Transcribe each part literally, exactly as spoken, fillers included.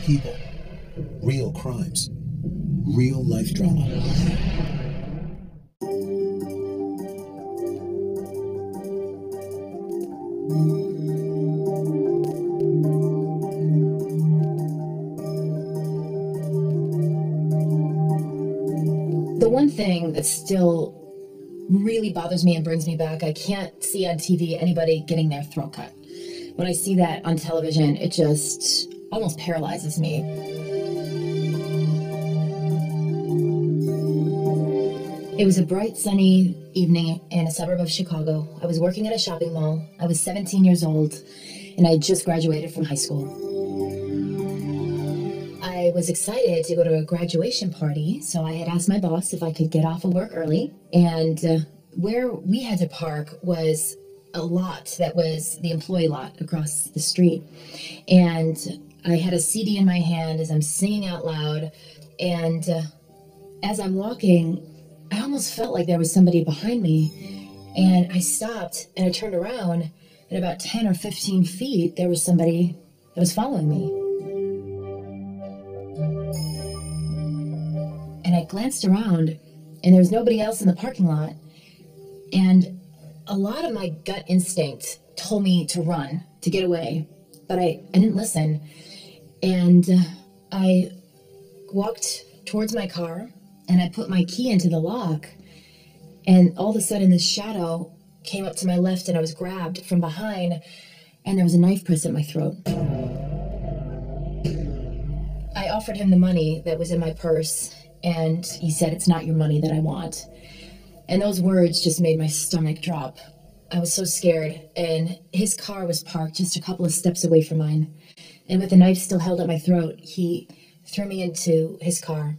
people, real crimes, real life drama. The one thing that still really bothers me and brings me back, I can't see on T V anybody getting their throat cut. When I see that on television, it just almost paralyzes me. It was a bright, sunny evening in a suburb of Chicago. I was working at a shopping mall. I was seventeen years old, and I had just graduated from high school. I was excited to go to a graduation party, so I had asked my boss if I could get off of work early. And uh, where we had to park was a lot that was the employee lot across the street. And I had a C D in my hand as I'm singing out loud. And uh, as I'm walking, I almost felt like there was somebody behind me. And I stopped and I turned around, and about ten or fifteen feet, there was somebody that was following me. And I glanced around, and there was nobody else in the parking lot. And a lot of my gut instinct told me to run, to get away, but I, I didn't listen. And uh, I walked towards my car, and I put my key into the lock, and all of a sudden this shadow came up to my left, and I was grabbed from behind, and there was a knife pressed at my throat. I offered him the money that was in my purse, and he said, "It's not your money that I want." And those words just made my stomach drop. I was so scared, and his car was parked just a couple of steps away from mine. And with the knife still held at my throat, he threw me into his car.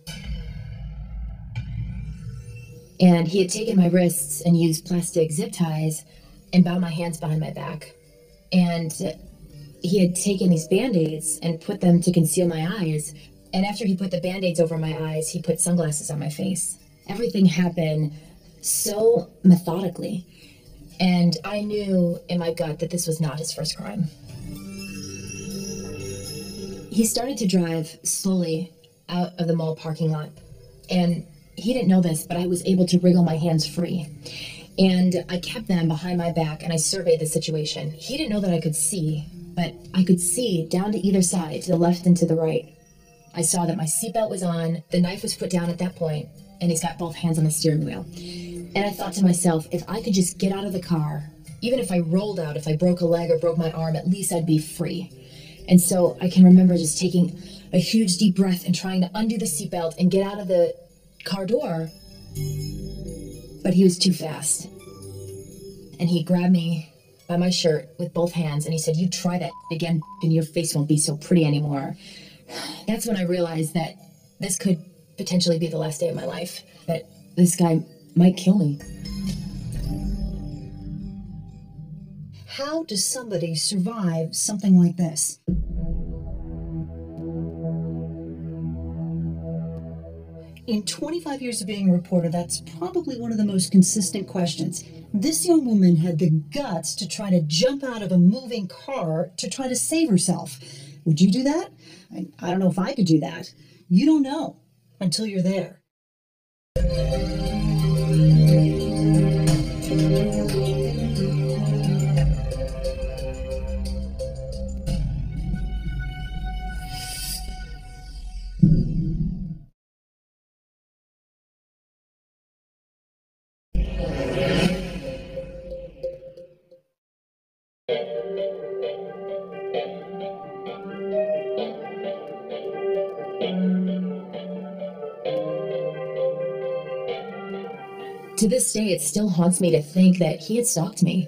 And he had taken my wrists and used plastic zip ties and bound my hands behind my back. And he had taken these Band-Aids and put them to conceal my eyes. And after he put the Band-Aids over my eyes, he put sunglasses on my face. Everything happened so methodically. And I knew in my gut that this was not his first crime. He started to drive slowly out of the mall parking lot. And he didn't know this, but I was able to wriggle my hands free. And I kept them behind my back, and I surveyed the situation. He didn't know that I could see, but I could see down to either side, to the left and to the right. I saw that my seatbelt was on, the knife was put down at that point, and he's got both hands on the steering wheel. And I thought to myself, if I could just get out of the car, even if I rolled out, if I broke a leg or broke my arm, at least I'd be free. And so I can remember just taking a huge deep breath and trying to undo the seatbelt and get out of the car door. But he was too fast. And he grabbed me by my shirt with both hands, and he said, "You try that again, and your face won't be so pretty anymore." That's when I realized that this could potentially be the last day of my life, that this guy might kill me. How does somebody survive something like this? In twenty-five years of being a reporter, that's probably one of the most consistent questions. This young woman had the guts to try to jump out of a moving car to try to save herself. Would you do that? I, I don't know if I could do that. You don't know until you're there. To this day, it still haunts me to think that he had stalked me.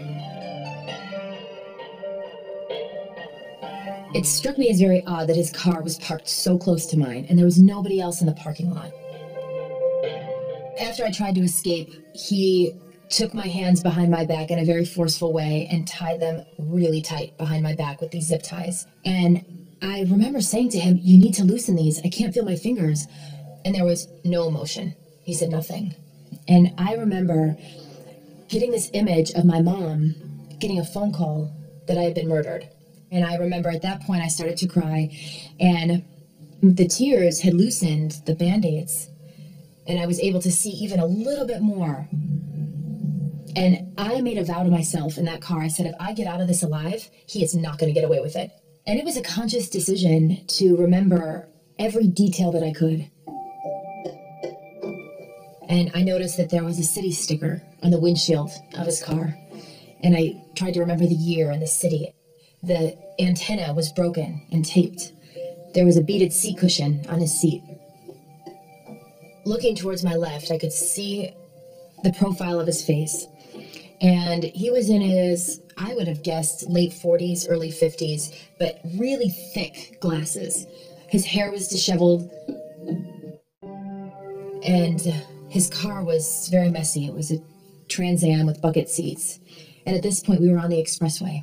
It struck me as very odd that his car was parked so close to mine, and there was nobody else in the parking lot. After I tried to escape, he took my hands behind my back in a very forceful way and tied them really tight behind my back with these zip ties. And I remember saying to him, "You need to loosen these. I can't feel my fingers." And there was no emotion. He said nothing. And I remember getting this image of my mom getting a phone call that I had been murdered. And I remember at that point I started to cry, and the tears had loosened the Band-Aids, and I was able to see even a little bit more. And I made a vow to myself in that car. I said, if I get out of this alive, he is not going to get away with it. And it was a conscious decision to remember every detail that I could. And I noticed that there was a city sticker on the windshield of his car. And I tried to remember the year and the city. The antenna was broken and taped. There was a beaded seat cushion on his seat. Looking towards my left, I could see the profile of his face. And he was in his, I would have guessed, late forties, early fifties, but really thick glasses. His hair was disheveled, and his car was very messy. It was a Trans Am with bucket seats. And at this point, we were on the expressway.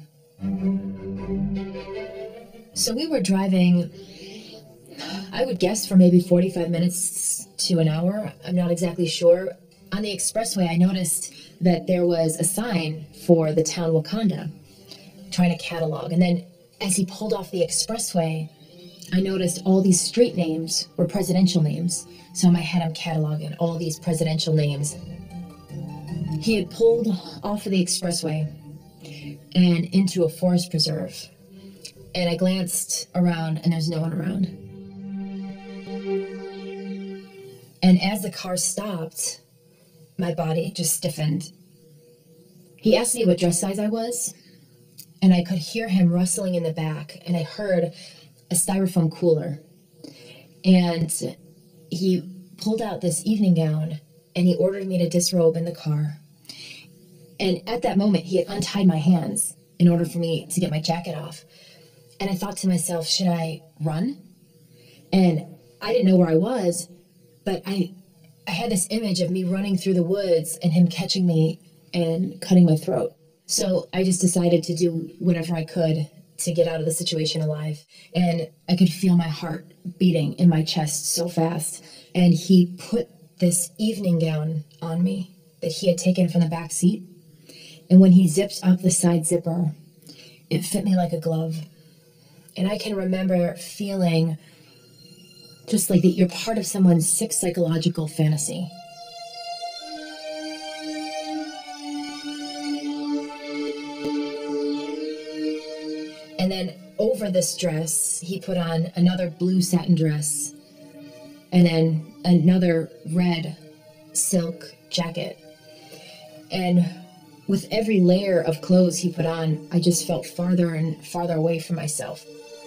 So we were driving, I would guess, for maybe forty-five minutes to an hour. I'm not exactly sure. On the expressway, I noticed that there was a sign for the town Wakanda, trying to catalog. And then as he pulled off the expressway, I noticed all these street names were presidential names. So in my head, I'm cataloging all these presidential names. He had pulled off of the expressway and into a forest preserve. And I glanced around, and there's no one around. And as the car stopped, my body just stiffened. He asked me what dress size I was, and I could hear him rustling in the back, and I heard a styrofoam cooler. And he pulled out this evening gown, and he ordered me to disrobe in the car. And at that moment, he had untied my hands in order for me to get my jacket off. And I thought to myself, should I run? And I didn't know where I was, but I I had this image of me running through the woods and him catching me and cutting my throat. So I just decided to do whatever I could to get out of the situation alive. And I could feel my heart beating in my chest so fast. And he put this evening gown on me that he had taken from the back seat. And when he zipped up the side zipper, it fit me like a glove. And I can remember feeling just like that you're part of someone's sick psychological fantasy. And then over this dress, he put on another blue satin dress and then another red silk jacket. And with every layer of clothes he put on, I just felt farther and farther away from myself.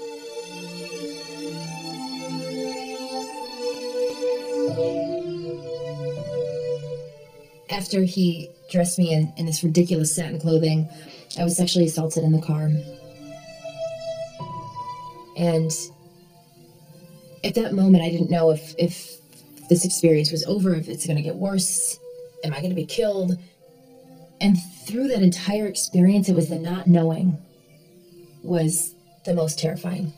After he dressed me in, in this ridiculous satin clothing, I was sexually assaulted in the car. And at that moment, I didn't know if, if this experience was over, if it's going to get worse, am I going to be killed? And through that entire experience, it was the not knowing was the most terrifying.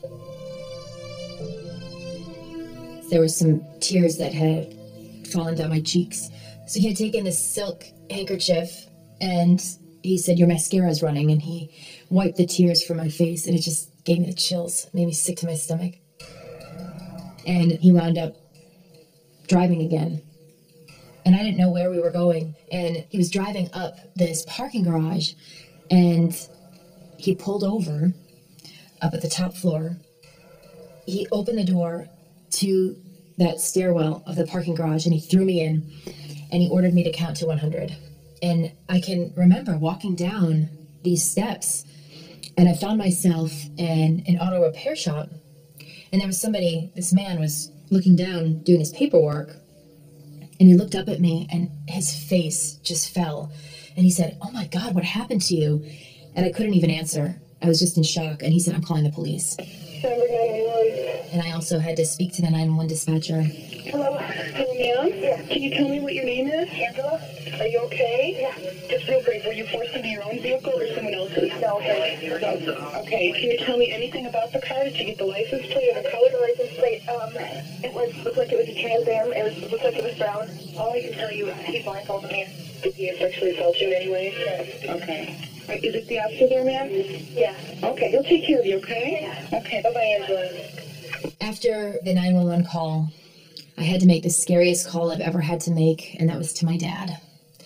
There were some tears that had fallen down my cheeks. So he had taken this silk handkerchief and he said, your mascara is running. And he wiped the tears from my face, and it just gave me the chills, made me sick to my stomach. And he wound up driving again. And I didn't know where we were going. And he was driving up this parking garage, and he pulled over up at the top floor. He opened the door to that stairwell of the parking garage, and he threw me in, and he ordered me to count to one hundred. And I can remember walking down these steps, and I found myself in an auto repair shop, and there was somebody, this man was looking down, doing his paperwork, and he looked up at me, and his face just fell. And he said, oh my God, what happened to you? And I couldn't even answer. I was just in shock. And he said, I'm calling the police. And I also had to speak to the nine one one dispatcher. Hello? Hello, ma'am? Yeah. Can you tell me what your name is? Angela. Are you okay? Yeah. Just real brief, were you forced into your own vehicle or someone else's? No, no. Okay, can you tell me anything about the car? Did you get the license plate or the color? The license plate, um, it was, looked like it was a Trans Am. It was, looked like it was brown. All I can tell you is he blindfolded me. Did he sexually assault you in any way? Yes. Okay. Uh, Is it the officer there, ma'am? Yeah. Okay, he'll take care of you, okay? Yeah. Okay, bye-bye, Angela. After the nine one one call, I had to make the scariest call I've ever had to make, and that was to my dad.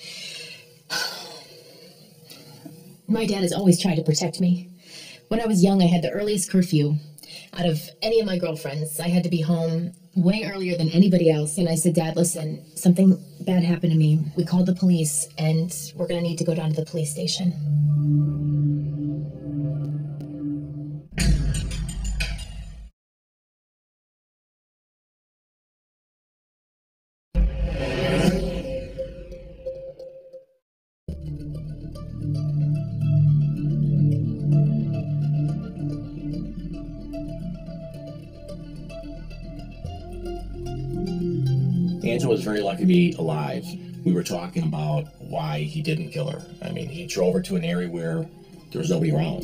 My dad has always tried to protect me. When I was young, I had the earliest curfew out of any of my girlfriends. I had to be home way earlier than anybody else. And I said, Dad, listen, something bad happened to me. We called the police, and we're going to need to go down to the police station. Angela was very lucky to be alive. We were talking about why he didn't kill her. I mean, he drove her to an area where there was nobody around.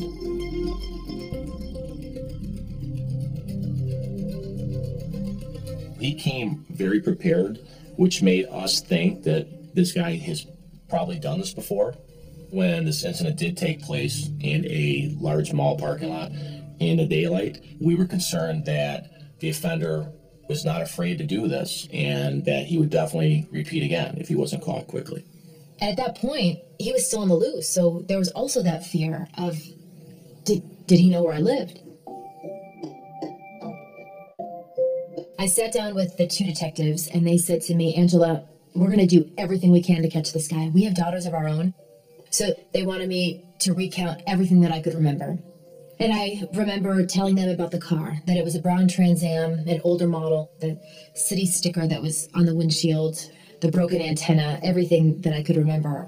He came very prepared, which made us think that this guy has probably done this before. When this incident did take place in a large mall parking lot in the daylight, we were concerned that the offender was not afraid to do this and that he would definitely repeat again if he wasn't caught quickly. At that point, he was still on the loose, so there was also that fear of, did, did he know where I lived? I sat down with the two detectives, and they said to me, Angela, we're going to do everything we can to catch this guy. We have daughters of our own. So they wanted me to recount everything that I could remember. And I remember telling them about the car, that it was a brown Trans Am, an older model, the city sticker that was on the windshield, the broken antenna, everything that I could remember.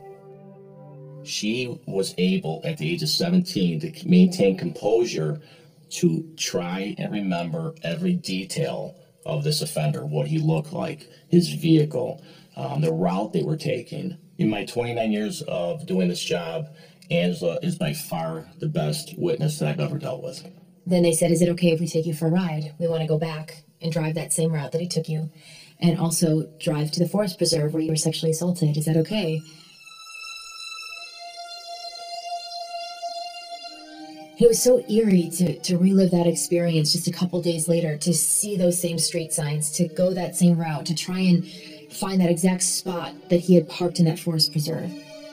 She was able, at the age of seventeen, to maintain composure to try and remember every detail of this offender, what he looked like, his vehicle, um, the route they were taking. In my twenty-nine years of doing this job, Angela is by far the best witness that I've ever dealt with. Then they said, is it okay if we take you for a ride? We want to go back and drive that same route that he took you, and also drive to the forest preserve where you were sexually assaulted. Is that okay? It was so eerie to, to relive that experience just a couple days later, to see those same street signs, to go that same route, to try and find that exact spot that he had parked in that forest preserve.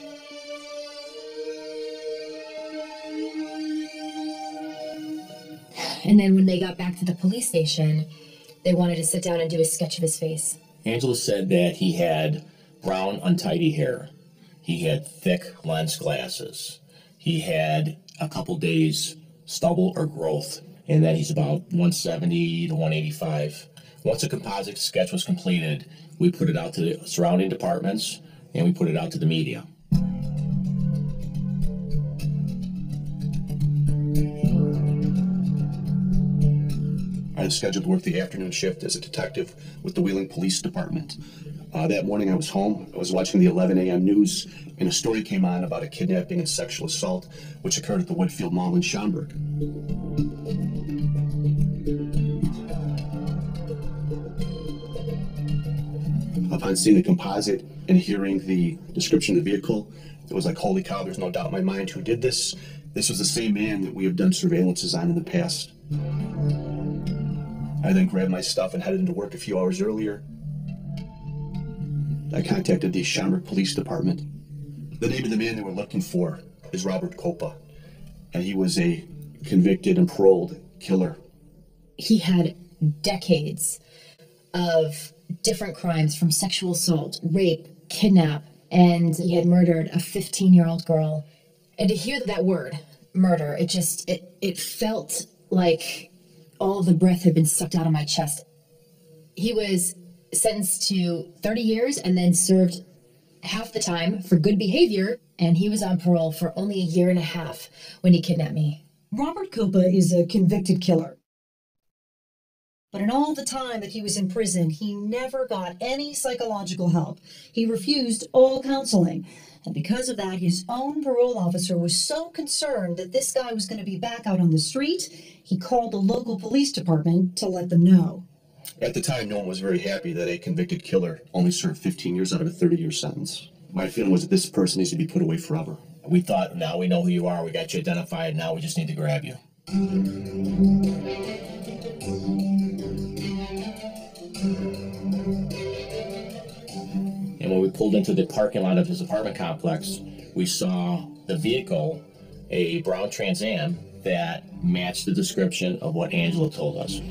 And then when they got back to the police station, they wanted to sit down and do a sketch of his face. Angela said that he had brown, untidy hair. He had thick lens glasses. He had a couple days stubble or growth, and that he's about one seventy to one eighty-five. Once a composite sketch was completed, we put it out to the surrounding departments, and we put it out to the media. I was scheduled to work the afternoon shift as a detective with the Wheeling Police Department. Uh, that morning I was home, I was watching the eleven a m news, and a story came on about a kidnapping and sexual assault which occurred at the Woodfield Mall in Schaumburg. Upon seeing the composite and hearing the description of the vehicle, it was like, holy cow, there's no doubt in my mind who did this. This was the same man that we have done surveillances on in the past. I then grabbed my stuff and headed into work a few hours earlier. I contacted the Schaumburg Police Department. The name of the man they were looking for is Robert Coppa, and he was a convicted and paroled killer. He had decades of different crimes, from sexual assault, rape, kidnap, and he had murdered a fifteen-year-old girl. And to hear that word, murder, it just, it, it felt like all the breath had been sucked out of my chest. He was sentenced to thirty years and then served half the time for good behavior, and he was on parole for only a year and a half when he kidnapped me. Robert Coppa is a convicted killer. But in all the time that he was in prison, he never got any psychological help. He refused all counseling. And because of that, his own parole officer was so concerned that this guy was going to be back out on the street, he called the local police department to let them know. At the time, no one was very happy that a convicted killer only served fifteen years out of a thirty-year sentence. My feeling was that this person needs to be put away forever. We thought, now we know who you are, we got you identified, now we just need to grab you. And when we pulled into the parking lot of his apartment complex, we saw the vehicle, a brown Trans Am, that matched the description of what Angela told us.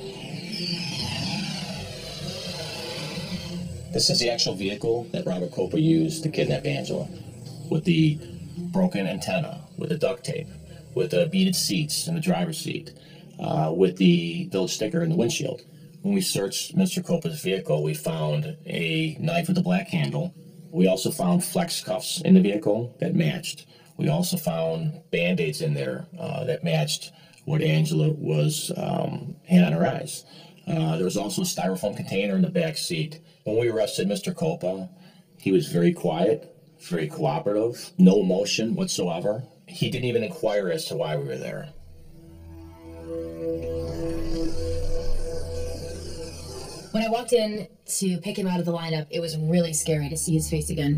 This is the actual vehicle that Robert Copa used to kidnap Angela, with the broken antenna, with the duct tape, with the beaded seats in the driver's seat, uh, with the village sticker in the windshield. When we searched Mister Copa's vehicle, we found a knife with a black handle. We also found flex cuffs in the vehicle that matched. We also found Band-Aids in there uh, that matched what Angela was um, had on her eyes. Uh, there was also a styrofoam container in the back seat. When we arrested Mister Copa, he was very quiet, very cooperative, no emotion whatsoever. He didn't even inquire as to why we were there. When I walked in to pick him out of the lineup, it was really scary to see his face again.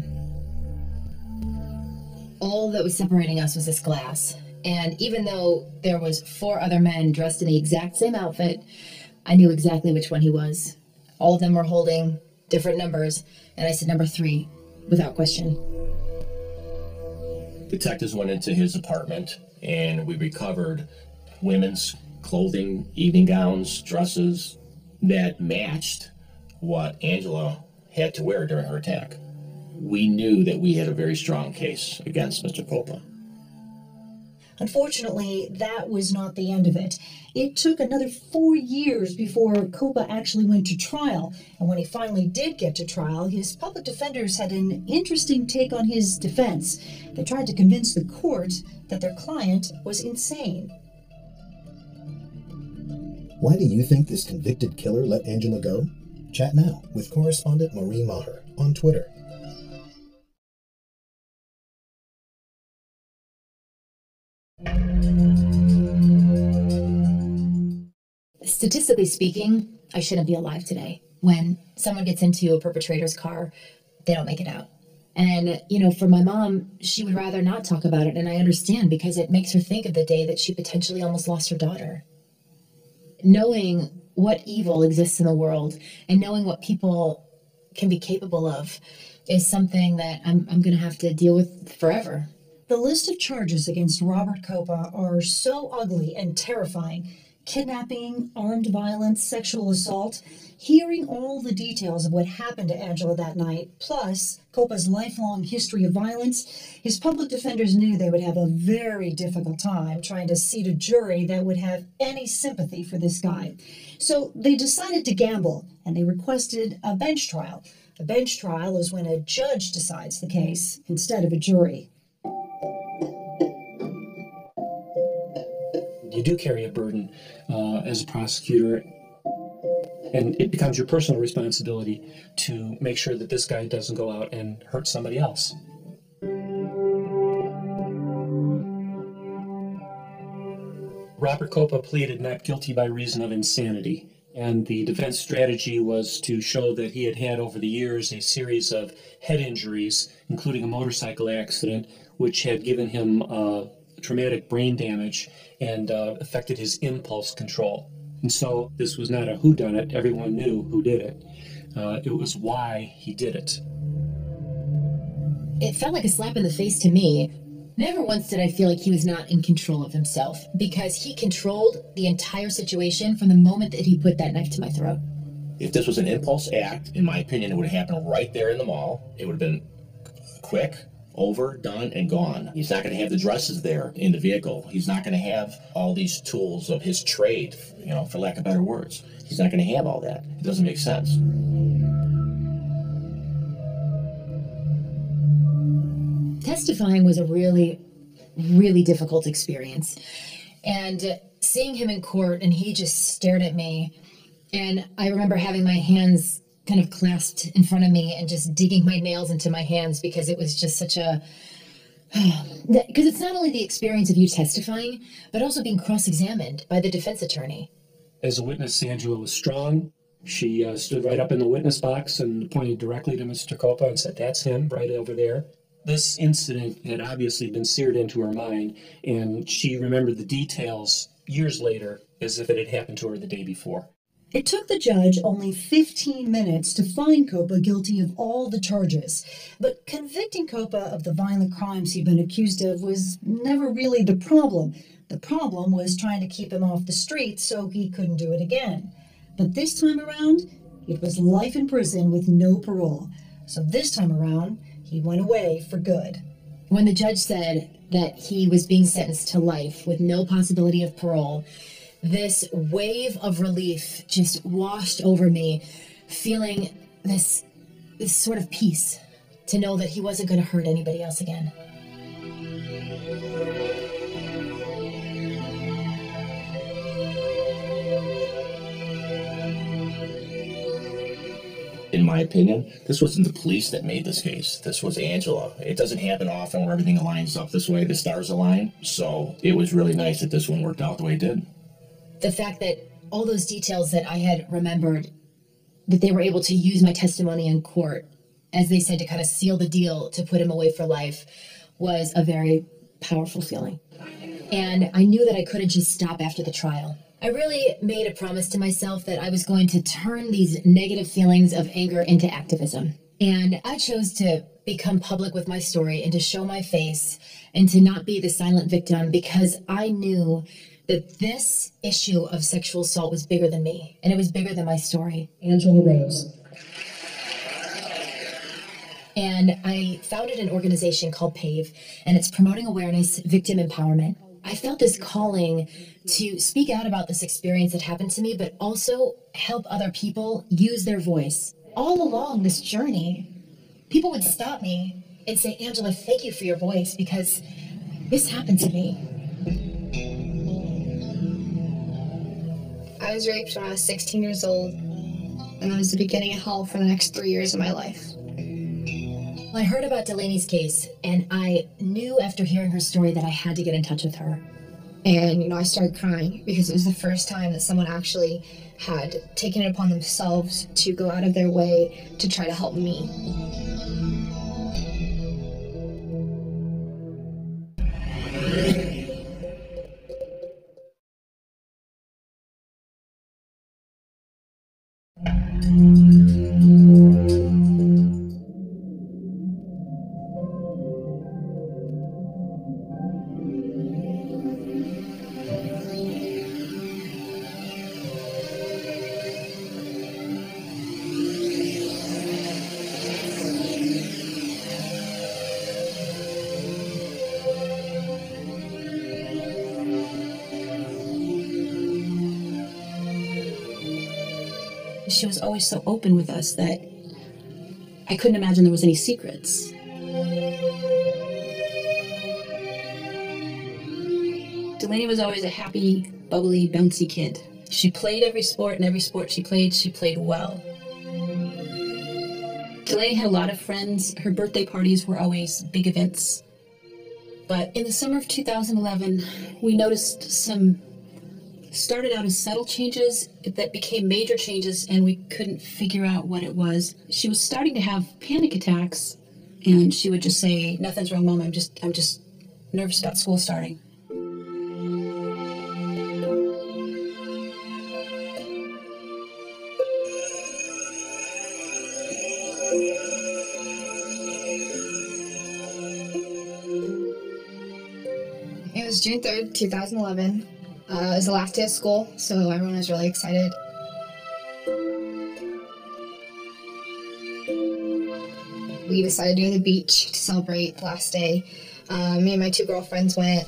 All that was separating us was this glass. And even though there was four other men dressed in the exact same outfit, I knew exactly which one he was. All of them were holding different numbers, and I said number three, without question. Detectives went into his apartment, and we recovered women's clothing, evening gowns, dresses that matched what Angela had to wear during her attack. We knew that we had a very strong case against Mister Copa. Unfortunately, that was not the end of it. It took another four years before Copa actually went to trial. And when he finally did get to trial, his public defenders had an interesting take on his defense. They tried to convince the court that their client was insane. Why do you think this convicted killer let Angela go? Chat now with Correspondent Maureen Maher on Twitter. Statistically speaking, I shouldn't be alive today. When someone gets into a perpetrator's car, they don't make it out. And, you know, for my mom, she would rather not talk about it, and I understand, because it makes her think of the day that she potentially almost lost her daughter. Knowing what evil exists in the world and knowing what people can be capable of is something that I'm, I'm going to have to deal with forever. The list of charges against Robert Copa are so ugly and terrifying. Kidnapping, armed violence, sexual assault. Hearing all the details of what happened to Angela that night, plus Copa's lifelong history of violence, his public defenders knew they would have a very difficult time trying to seat a jury that would have any sympathy for this guy. So they decided to gamble, and they requested a bench trial. A bench trial is when a judge decides the case instead of a jury. You do carry a burden uh, as a prosecutor, and it becomes your personal responsibility to make sure that this guy doesn't go out and hurt somebody else. Robert Copa pleaded not guilty by reason of insanity, and the defense strategy was to show that he had had over the years a series of head injuries, including a motorcycle accident, which had given him uh, traumatic brain damage and uh, affected his impulse control. And so this was not a whodunit. Everyone knew who did it. Uh, it was why he did it. It felt like a slap in the face to me. Never once did I feel like he was not in control of himself, because he controlled the entire situation from the moment that he put that knife to my throat. If this was an impulse act, in my opinion, it would have happened right there in the mall. It would have been quick, over, done, and gone. He's not going to have the dresses there in the vehicle. He's not going to have all these tools of his trade, you know, for lack of better words. He's not going to have all that. It doesn't make sense. Testifying was a really, really difficult experience. And seeing him in court, and he just stared at me. And I remember having my hands kind of clasped in front of me and just digging my nails into my hands, because it was just such a, because it's not only the experience of you testifying, but also being cross-examined by the defense attorney. As a witness, Angela was strong. She uh, stood right up in the witness box and pointed directly to Mister Copa and said, "That's him, right over there." This incident had obviously been seared into her mind, and she remembered the details years later as if it had happened to her the day before. It took the judge only fifteen minutes to find Copa guilty of all the charges, but convicting Copa of the violent crimes he'd been accused of was never really the problem. The problem was trying to keep him off the streets so he couldn't do it again. But this time around, it was life in prison with no parole. So this time around, he went away for good. When the judge said that he was being sentenced to life with no possibility of parole, this wave of relief just washed over me, feeling this, this sort of peace to know that he wasn't going to hurt anybody else again. In my opinion, this wasn't the police that made this case. This was Angela. It doesn't happen often where everything lines up this way, the stars align. So it was really nice that this one worked out the way it did. The fact that all those details that I had remembered, that they were able to use my testimony in court, as they said, to kind of seal the deal to put him away for life, was a very powerful feeling. And I knew that I couldn't just stop after the trial. I really made a promise to myself that I was going to turn these negative feelings of anger into activism. And I chose to become public with my story and to show my face and to not be the silent victim, because I knew that this issue of sexual assault was bigger than me, and it was bigger than my story. Angela Rose. And I founded an organization called PAVE, and it's promoting awareness, victim empowerment. I felt this calling to speak out about this experience that happened to me, but also help other people use their voice. All along this journey, people would stop me and say, Angela, thank you for your voice, because this happened to me. I was raped when I was sixteen years old, and that was the beginning of hell for the next three years of my life. I heard about Delaney's case, and I knew after hearing her story that I had to get in touch with her. And, you know, I started crying because it was the first time that someone actually had taken it upon themselves to go out of their way to try to help me. She was always so open with us that I couldn't imagine there was any secrets. Delaney was always a happy, bubbly, bouncy kid. She played every sport, and every sport she played, she played well. Delaney had a lot of friends. Her birthday parties were always big events. But in the summer of two thousand eleven, we noticed some started out as subtle changes that became major changes, and we couldn't figure out what it was. She was starting to have panic attacks, and she would just say, "Nothing's wrong, Mom. I'm just, I'm just nervous about school starting." It was June third, two thousand eleven. Uh, it was the last day of school, so everyone was really excited. We decided to go to the beach to celebrate the last day. Uh, me and my two girlfriends went,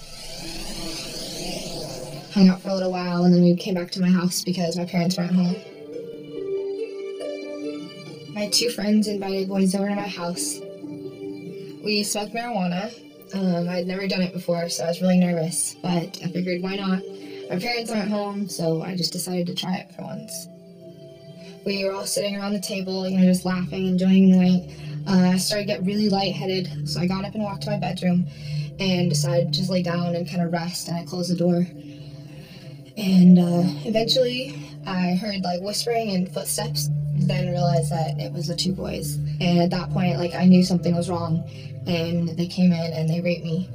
hung out for a little while, and then we came back to my house because my parents weren't home. My two friends invited boys over to my house. We smoked marijuana. Um, I'd never done it before, so I was really nervous, but I figured, why not? My parents aren't home, so I just decided to try it for once. We were all sitting around the table, you know, just laughing, enjoying the night. Uh, I started to get really lightheaded, so I got up and walked to my bedroom and decided to just lay down and kind of rest, and I closed the door. And uh, eventually, I heard, like, whispering and footsteps, then realized that it was the two boys. And at that point, like, I knew something was wrong, and they came in and they raped me.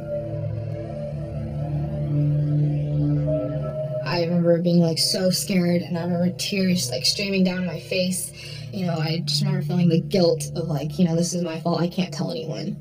I remember being like so scared, and I remember tears like streaming down my face. You know, I just remember feeling the guilt of like, you know, this is my fault, I can't tell anyone.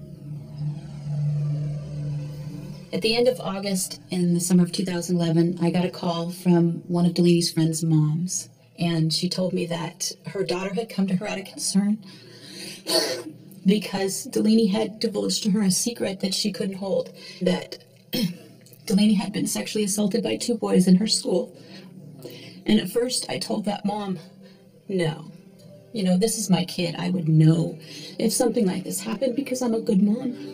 At the end of August in the summer of two thousand eleven, I got a call from one of Delaney's friend's moms, and she told me that her daughter had come to her out of concern because Delaney had divulged to her a secret that she couldn't hold, that Delaney had been sexually assaulted by two boys in her school. And at first I told that mom, no, you know, this is my kid. I would know if something like this happened because I'm a good mom.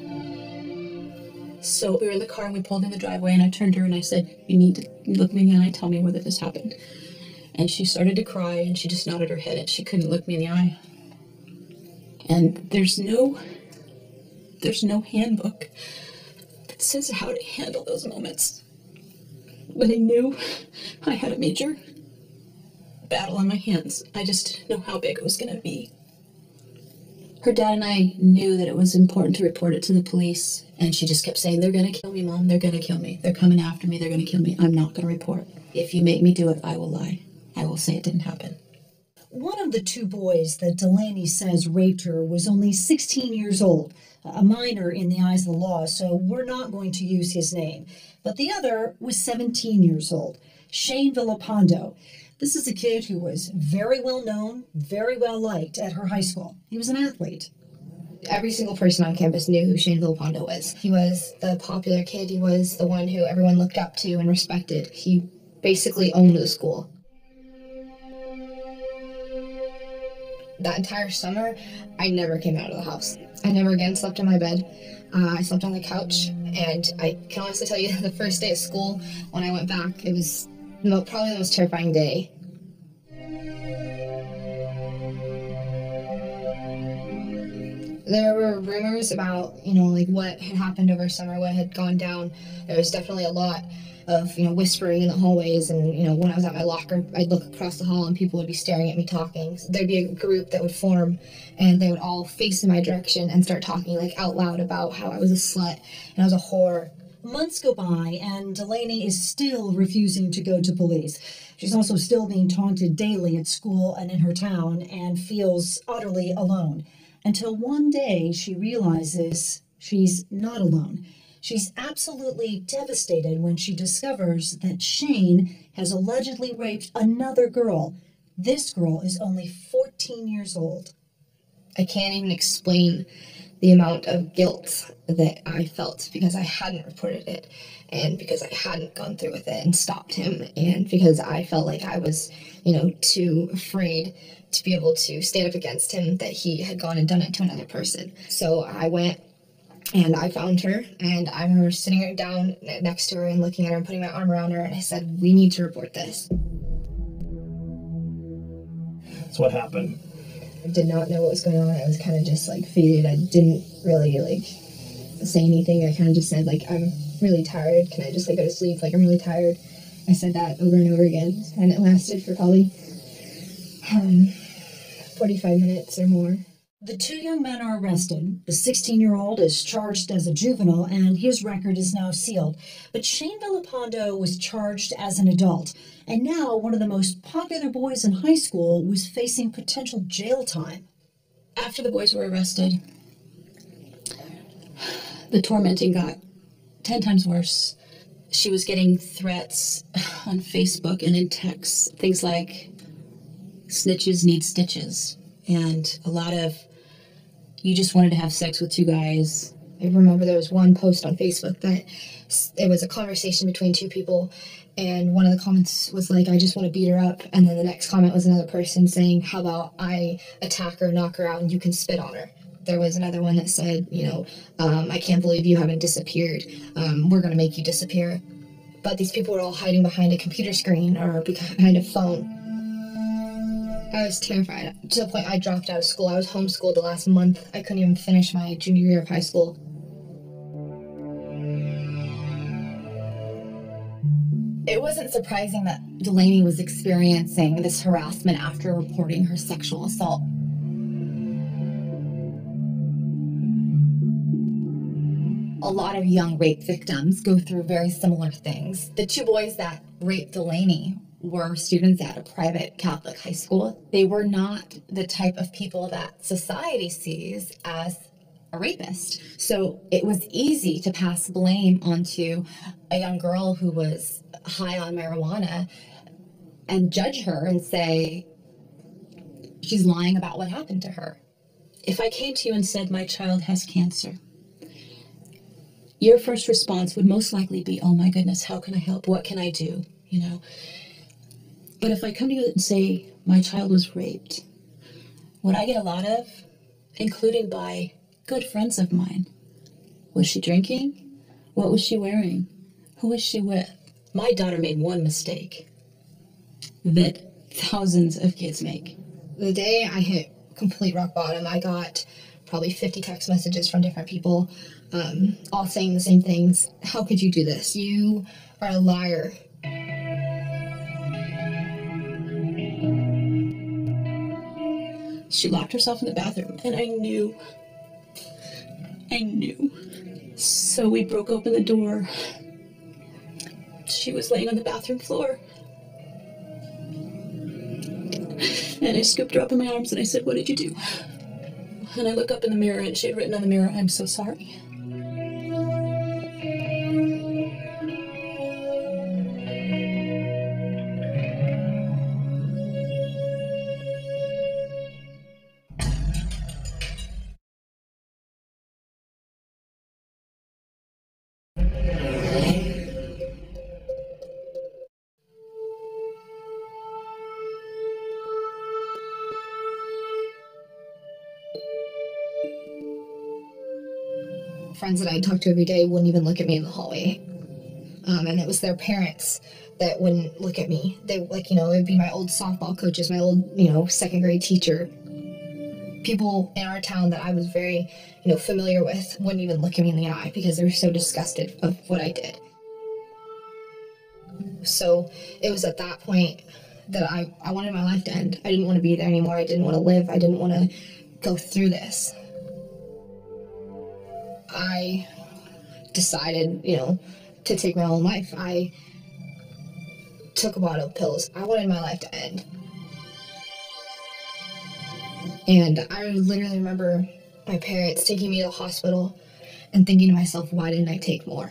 So we were in the car and we pulled in the driveway, and I turned to her and I said, you need to look me in the eye and tell me whether this happened. And she started to cry, and she just nodded her head, and she couldn't look me in the eye. And there's no, there's no handbook that says how to handle those moments. But I knew I had a major battle on my hands. I just didn't know how big it was going to be. Her dad and I knew that it was important to report it to the police, and she just kept saying, they're going to kill me, Mom, they're going to kill me. They're coming after me, they're going to kill me. I'm not going to report. If you make me do it, I will lie. I will say it didn't happen. One of the two boys that Delaney says raped her was only sixteen years old, a minor in the eyes of the law, so we're not going to use his name. But the other was seventeen years old, Shane Villalpando. This is a kid who was very well known, very well liked at her high school. He was an athlete. Every single person on campus knew who Shane Villalpando was. He was the popular kid. He was the one who everyone looked up to and respected. He basically owned the school. That entire summer, I never came out of the house. I never again slept in my bed. Uh, I slept on the couch, and I can honestly tell you the first day of school, when I went back, it was probably the most terrifying day. There were rumors about, you know, like what had happened over summer, what had gone down. There was definitely a lot of, you know, whispering in the hallways, and, you know, when I was at my locker, I'd look across the hall and people would be staring at me talking. So there'd be a group that would form, and they would all face in my direction and start talking, like, out loud about how I was a slut and I was a whore. Months go by, and Delaney is still refusing to go to police. She's also still being taunted daily at school and in her town, and feels utterly alone. Until one day she realizes she's not alone. She's absolutely devastated when she discovers that Shane has allegedly raped another girl. This girl is only fourteen years old. I can't even explain the amount of guilt that I felt because I hadn't reported it, and because I hadn't gone through with it and stopped him, and because I felt like I was, you know, too afraid to be able to stand up against him, that he had gone and done it to another person. So I went and I found her, and I remember sitting her down next to her and looking at her and putting my arm around her, and I said, we need to report this. So what happened? I did not know what was going on. I was kind of just like faded. I didn't really like say anything. I kind of just said, like, I'm really tired. Can I just like go to sleep? Like, I'm really tired. I said that over and over again, and it lasted for probably um, forty-five minutes or more. The two young men are arrested. The sixteen-year-old is charged as a juvenile, and his record is now sealed. But Shane Villalpando was charged as an adult, and now one of the most popular boys in high school was facing potential jail time. After the boys were arrested, the tormenting got ten times worse. She was getting threats on Facebook and in texts, things like, snitches need stitches, and a lot of, you just wanted to have sex with two guys. I remember there was one post on Facebook that it was a conversation between two people, and one of the comments was like, I just want to beat her up, and then the next comment was another person saying, how about I attack her, knock her out, and you can spit on her. There was another one that said, you know, um, I can't believe you haven't disappeared. Um, we're going to make you disappear. But these people were all hiding behind a computer screen or behind a phone. I was terrified, to the point I dropped out of school. I was homeschooled the last month. I couldn't even finish my junior year of high school. It wasn't surprising that Delaney was experiencing this harassment after reporting her sexual assault. A lot of young rape victims go through very similar things. The two boys that raped Delaney were students at a private Catholic high school. They were not the type of people that society sees as a rapist. So it was easy to pass blame onto a young girl who was high on marijuana and judge her and say she's lying about what happened to her. If I came to you and said my child has cancer, your first response would most likely be, oh my goodness, how can I help? What can I do? You know? But if I come to you and say my child was raped, what I get a lot of, including by good friends of mine, was she drinking? What was she wearing? Who was she with? My daughter made one mistake that thousands of kids make. The day I hit complete rock bottom, I got probably fifty text messages from different people, um, all saying the same things. How could you do this? You are a liar. She locked herself in the bathroom, and I knew, I knew. So we broke open the door. She was laying on the bathroom floor. And I scooped her up in my arms and I said, what did you do? And I look up in the mirror and she had written on the mirror, I'm so sorry. Friends that I talked to every day wouldn't even look at me in the hallway. Um, and it was their parents that wouldn't look at me. They, like, you know, it would be my old softball coaches, my old, you know, second grade teacher. People in our town that I was very, you know, familiar with wouldn't even look at me in the eye because they were so disgusted of what I did. So it was at that point that I, I wanted my life to end. I didn't want to be there anymore. I didn't want to live. I didn't want to go through this. I decided, you know, to take my own life. I took a bottle of pills. I wanted my life to end. And I literally remember my parents taking me to the hospital and thinking to myself, why didn't I take more?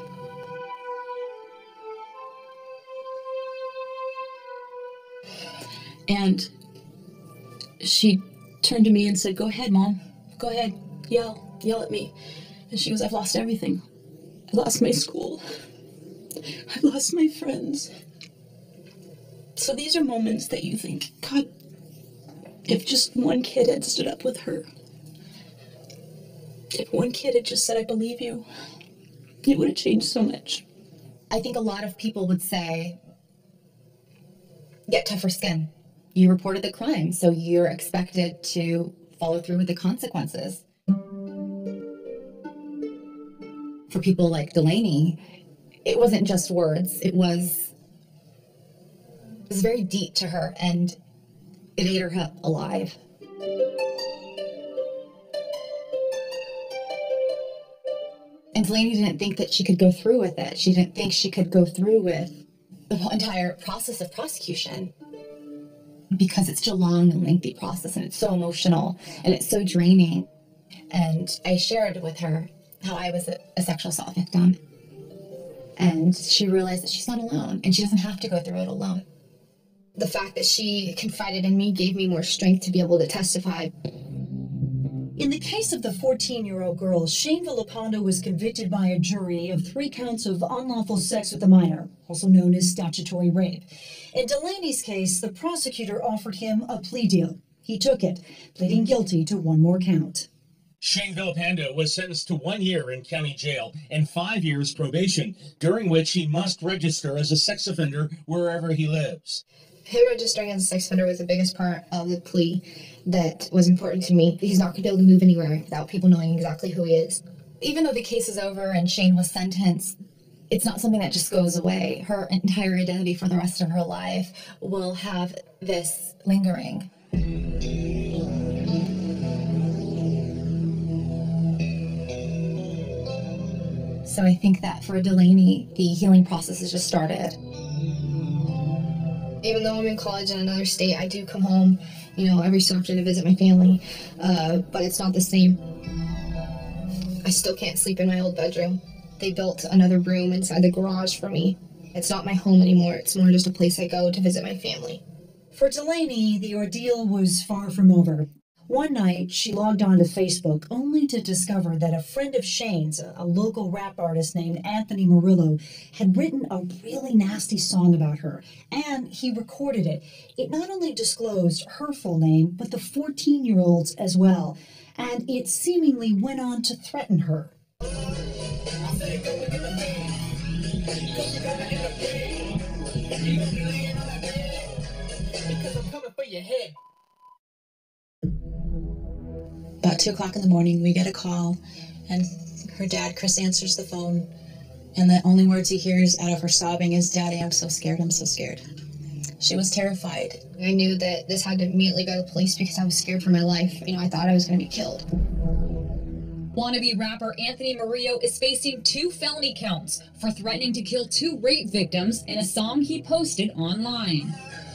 And she turned to me and said, go ahead, Mom. Go ahead. Yell. Yell at me. And she goes, I've lost everything. I lost my school. I've lost my friends. So these are moments that you think, God, if just one kid had stood up with her, if one kid had just said, I believe you, it would have changed so much. I think a lot of people would say, get tougher skin. You reported the crime, so you're expected to follow through with the consequences. For people like Delaney, it wasn't just words. It was, it was very deep to her, and it ate her up alive. And Delaney didn't think that she could go through with it. She didn't think she could go through with the whole entire process of prosecution, because it's such a long and lengthy process, and it's so emotional, and it's so draining. And I shared with her how I was a, a sexual assault victim. And she realized that she's not alone, and she doesn't have to go through it alone. The fact that she confided in me gave me more strength to be able to testify. In the case of the fourteen-year-old girl, Shane Villapando was convicted by a jury of three counts of unlawful sex with a minor, also known as statutory rape. In Delaney's case, the prosecutor offered him a plea deal. He took it, pleading guilty to one more count. Shane Villapando was sentenced to one year in county jail and five years probation, during which he must register as a sex offender wherever he lives. Him registering as a sex offender was the biggest part of the plea that was important to me. He's not going to be able to move anywhere without people knowing exactly who he is. Even though the case is over and Shane was sentenced, it's not something that just goes away. Her entire identity for the rest of her life will have this lingering. So I think that for Delaney, the healing process has just started. Even though I'm in college in another state, I do come home, you know, every so often to visit my family, uh, but it's not the same. I still can't sleep in my old bedroom. They built another room inside the garage for me. It's not my home anymore. It's more just a place I go to visit my family. For Delaney, the ordeal was far from over. One night, she logged on to Facebook only to discover that a friend of Shane's, a local rap artist named Anthony Murillo, had written a really nasty song about her, and he recorded it. It not only disclosed her full name, but the fourteen-year-old's as well, and it seemingly went on to threaten her. About two o'clock in the morning, we get a call, and her dad, Chris, answers the phone, and the only words he hears out of her sobbing is, "Daddy, I'm so scared, I'm so scared." She was terrified. I knew that this had to immediately go to the police because I was scared for my life. You know, I thought I was going to be killed. Wannabe rapper Anthony Murillo is facing two felony counts for threatening to kill two rape victims in a song he posted online.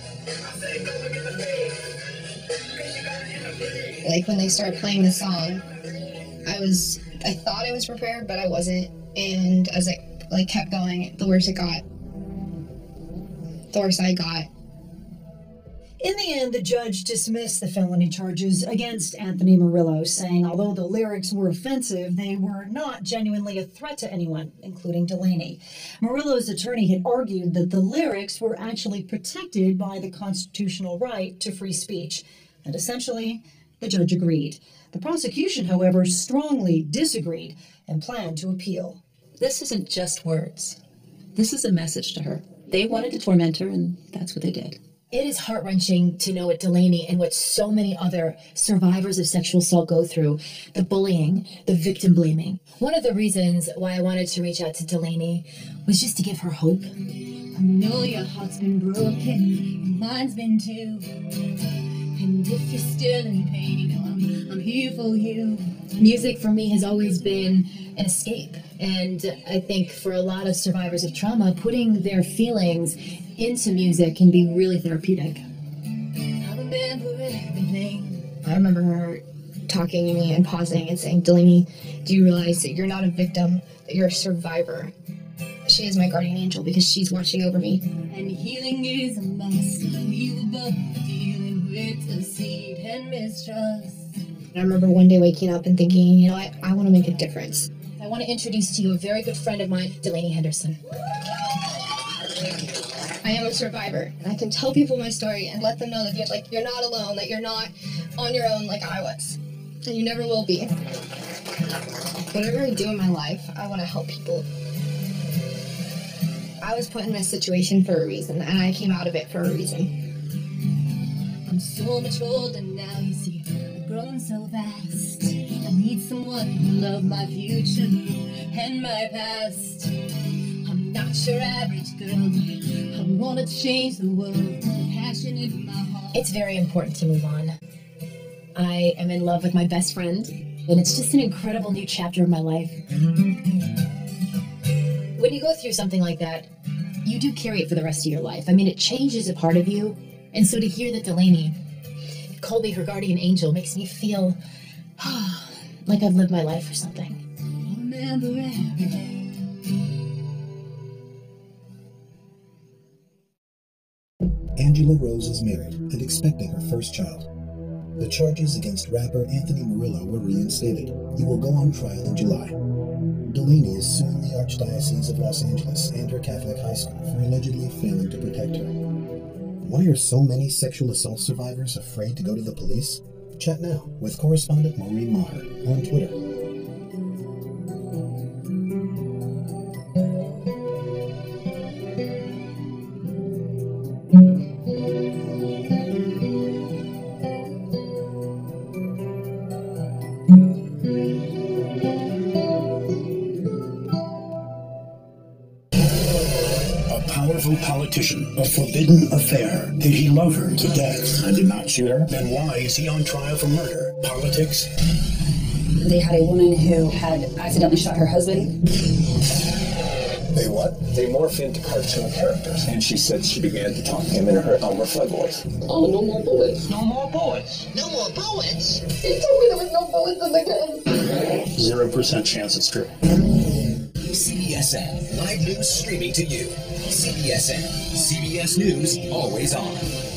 Like, when they started playing the song, I was, I thought I was prepared, but I wasn't. And as I, like, kept going, the worse it got. The worse I got. In the end, the judge dismissed the felony charges against Anthony Murillo, saying although the lyrics were offensive, they were not genuinely a threat to anyone, including Delaney. Murillo's attorney had argued that the lyrics were actually protected by the constitutional right to free speech. And essentially, the judge agreed. The prosecution, however, strongly disagreed and planned to appeal. This isn't just words. This is a message to her. They wanted to torment her, and that's what they did. It is heart-wrenching to know what Delaney and what so many other survivors of sexual assault go through. The bullying, the victim blaming. One of the reasons why I wanted to reach out to Delaney was just to give her hope. I know your heart's been broken, mine's been too. And if you're still in pain, you know I'm, I'm here for you. Music for me has always been an escape. And I think for a lot of survivors of trauma, putting their feelings into music can be really therapeutic. I remember everything. I remember her talking to me and pausing and saying, "Delaney, do you realize that you're not a victim, that you're a survivor?" She is my guardian angel because she's watching over me. And healing is a must. We were both dealing with deceit and mistrust. I remember one day waking up and thinking, you know what, I want to make a difference. I want to introduce to you a very good friend of mine, Delaney Henderson. I am a survivor, and I can tell people my story and let them know that you're, like, you're not alone, that you're not on your own like I was, and you never will be. Whatever I do in my life, I want to help people. I was put in this situation for a reason, and I came out of it for a reason. I'm so much older now, you see, I've grown so fast. I need someone who love my future and my past. I'm not your average girl, I want to change the world, passion in my heart. It's very important to move on. I am in love with my best friend, and it's just an incredible new chapter of my life. When you go through something like that, you do carry it for the rest of your life. I mean, it changes a part of you. And so to hear that Delaney called me her guardian angel makes me feel like I've lived my life or something. Remember everything. Angela Rose is married and expecting her first child. The charges against rapper Anthony Murillo were reinstated. He will go on trial in July. Delaney is suing the Archdiocese of Los Angeles and her Catholic high school for allegedly failing to protect her. Why are so many sexual assault survivors afraid to go to the police? Chat now with Correspondent Maureen Maher on Twitter. powerful politician, a forbidden affair. Did he love her to death? I did not shoot her. Then why is he on trial for murder? Politics? They had a woman who had accidentally shot her husband. They what? They morph into cartoon characters. And she said she began to talk to him in her Elmer Fudd voice. Oh, no more bullets. No more bullets. No more bullets? He told me there was no bullets in the gun. Zero percent chance it's true. C B S N, live news streaming to you. C B S N, C B S News, always on.